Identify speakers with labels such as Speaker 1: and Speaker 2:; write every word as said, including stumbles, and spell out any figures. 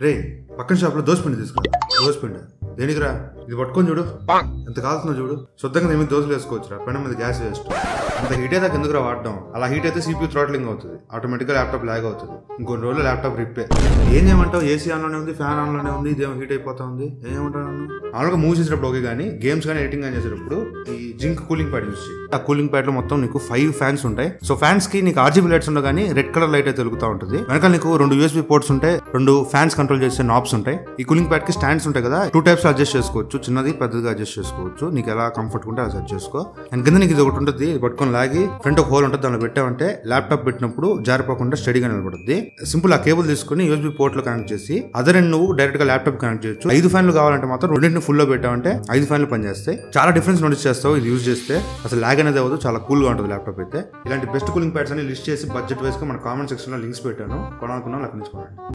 Speaker 1: రే పక్కన షాప్ లో దోశ పిండి తీసుకురా. దోశ పిండి దేనికిరా? ఇది పట్టుకొని చూడు, ఎంత కాలుతుందో చూడు. శుద్ధంగా ఏమి దోశలు వేసుకోవచ్చురా, పెన మీద గ్యాస్ వేస్ట్. అంత హీట్ అయితే ఎందుకురా వాడడం? అలా హీట్ అయితే సిపియూ థ్రాట్లింగ్ అవుతుంది, ఆటోమేటిక్గా ల్యాప్టాప్ లాగ్ అవుతుంది. ఇంకొన్ని రోజులు ల్యాప్టాప్ రిపేర్. ఏం చేయమంటావు? ఏసీ ఆన్లోనే ఉంది, ఫ్యాన్ ఆన్లోనే ఉంది, ఇదేమో హీట్ అయిపోతా ఉంది. ఏం చేయమంటావు? మామూలుగా మూవ్ చేసేటప్పుడు ఓకే, కానీ గేమ్స్ కానీ ఎడిటింగ్ కానీ చేసేటప్పుడు ఈ జింక్ కూలింగ్ ప్యాడ్ యూస్ చేయి. ఆ కూలింగ్ ప్యాడ్ లో మొత్తం నీకు ఫైవ్ ఫ్యాన్స్ ఉంటాయి. సో ఫ్యాన్స్ కి నీకు ఆర్జీబీ లైట్స్ ఉండవు, కానీ రెడ్ కలర్ లైట్ అయితే వెలుగుతూ ఉంటుంది. వెనకాల నీకు రెండు యూఎస్బీ పోర్ట్స్ ఉంటాయి, రెండు ఫ్యాన్స్ కంట్రోల్ చేసే నాబ్స్ ఉంటాయి. ఈ కూలింగ్ ప్యాడ్ కి స్టాండ్స్ ఉంటాయి కదా, టూ టైప్స్ అడ్జస్ట్ చేసుకోవచ్చు, చిన్నది పెద్దదిగా అడ్జస్ట్ చేసుకోవచ్చు. నీకు ఎలా కంఫర్ట్ ఉంటే అలా సెట్ చేసుకో. అండ్ కింద నీకు ఇది ఒకటి ఉంటుంది, పట్టుకొని లాగి ఫ్రంట్ ఒక హోల్ ఉంటుంది, దానిలో పెట్టామంటే ల్యాప్టాప్ పెట్టినప్పుడు జారిపోకుండా స్టడీగా నిలబడుతుంది. సింపుల్ ఆ కేబుల్ తీసుకుని యూఎస్బీ పోర్ట్ లో కనెక్ట్ చేసి అదర్ ఎండ్ నువ్వు డైరెక్ట్ గా ల్యాప్టాప్ కనెక్ట్ చేయొచ్చు. ఐదు ఫ్యాన్లు కావాలంటే మాత్రం రెండింటిని ఫుల్ లో పెట్టామంటే ఐదు ఫ్యాన్లు పనిచేస్తాయి. చాలా డిఫరెన్స్ నోటీస్ చేస్తావు ఇది యూజ్ చేస్తే. అసలు లాగ్ అనేది అవ్వదు, చాలా కూల్ గా ఉంటుంది ల్యాప్టాప్ అయితే. ఇలాంటి బెస్ట్ కూలింగ్ ప్యాడ్స్ అని లిస్ట్ చేసి బడ్జెట్ వైస్ గా మన కామెంట్ సెక్షన్ లో లింక్స్ పెట్టాను, కొనాలనుకున్నా అక్కడి నుంచి కొనండి.